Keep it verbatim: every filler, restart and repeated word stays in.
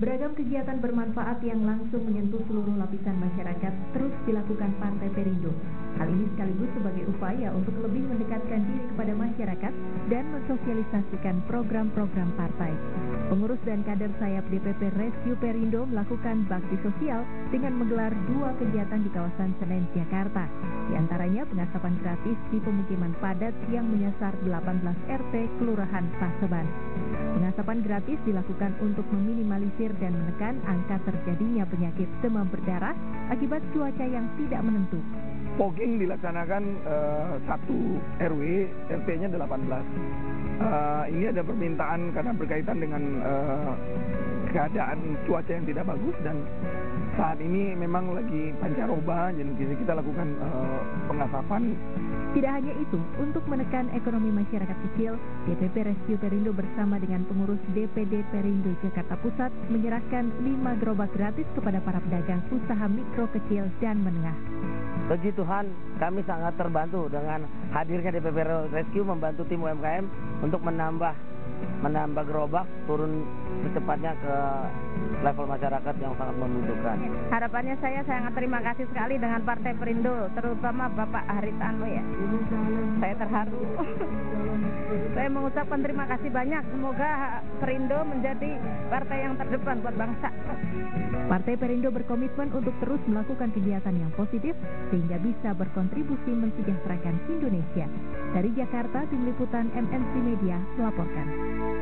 Beragam kegiatan bermanfaat yang langsung menyentuh seluruh lapisan masyarakat terus dilakukan Partai Perindo. Hal ini sekaligus sebagai upaya untuk lebih mendekatkan diri kepada masyarakat dan mensosialisasikan program-program partai. Pengurus dan kader sayap D P P Rescue Perindo melakukan bakti sosial dengan menggelar dua kegiatan di kawasan Senen, Jakarta. Di antaranya pengasapan gratis di pemukiman padat yang menyasar delapan belas R T Kelurahan Paseban. Pengasapan gratis dilakukan untuk meminimalisir dan menekan angka terjadinya penyakit demam berdarah akibat cuaca yang tidak menentu. Fogging dilaksanakan uh, satu R W, R T-nya delapan belas. Uh, ini ada permintaan karena berkaitan dengan uh, keadaan cuaca yang tidak bagus dan saat ini memang lagi pancaroba, jadi kita lakukan uh, pengasapan. Tidak hanya itu, untuk menekan ekonomi masyarakat kecil, D P P Rescue Perindo bersama dengan pengurus D P D Perindo Jakarta Pusat menyerahkan lima gerobak gratis kepada para pedagang usaha mikro, kecil, dan menengah. Puji Tuhan, kami sangat terbantu dengan hadirnya D P P Rescue membantu tim U M K M untuk menambah menambah gerobak turun secepatnya ke level masyarakat yang sangat membutuhkan. Harapannya saya sangat terima kasih sekali dengan Partai Perindo, terutama Bapak Haritano ya. Saya terharu. Saya mengucapkan terima kasih banyak. Semoga Perindo menjadi partai yang terdepan buat bangsa. Partai Perindo berkomitmen untuk terus melakukan kegiatan yang positif sehingga bisa berkontribusi mensejahterakan Indonesia. Dari Jakarta, tim liputan M N C Media melaporkan.